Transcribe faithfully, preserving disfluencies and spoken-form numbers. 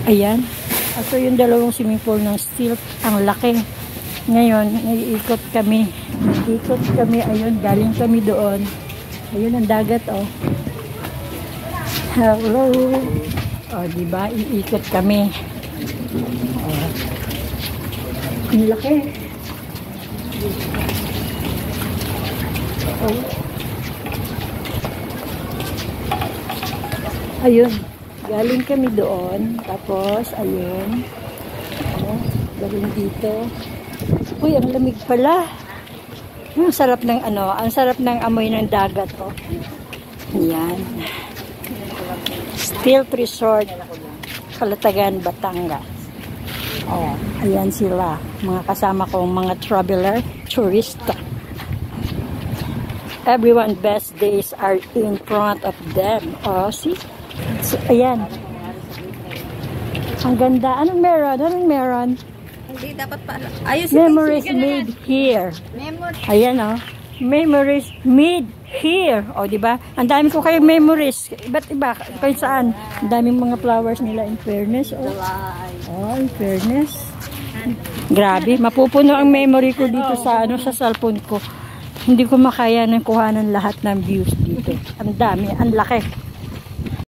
Ayan. Ito yung dalawang swimming pool ng steel. Ang laki. Ngayon, naiikot kami. Naiikot kami. Ayun, galing kami doon. Ayun ang dagat, oh. Hello. Oh, diba? Iikot kami. Oh. Ang laki. Oh. Ayun. Galing kami doon. Tapos, ayun. Oh, galing dito. Uy, ang lamig pala. Ang sarap ng ano, ang sarap ng amoy ng dagat, oh. Yan. Stilt Resort, Calatagan, Batangas. Oh, ayan sila. Mga kasama kong mga traveler, turista. Everyone best days are in front of them. Oh, see? So, ayan. Ang ganda. Anong meron? Anong meron? Hindi dapat pala. Ayos, Memories made here. Memories. Ayan, oh. Memories made here. O, di ba? Ang dami ko kayong memories. Iba't iba. Kahit saan. Ang daming mga flowers nila in fairness. Oh, oh in fairness. Grabe. Mapupuno ang memory ko dito sa ano sa cellphone ko. Hindi ko makaya nang kuhanan lahat ng views dito. Ang dami. Ang laki.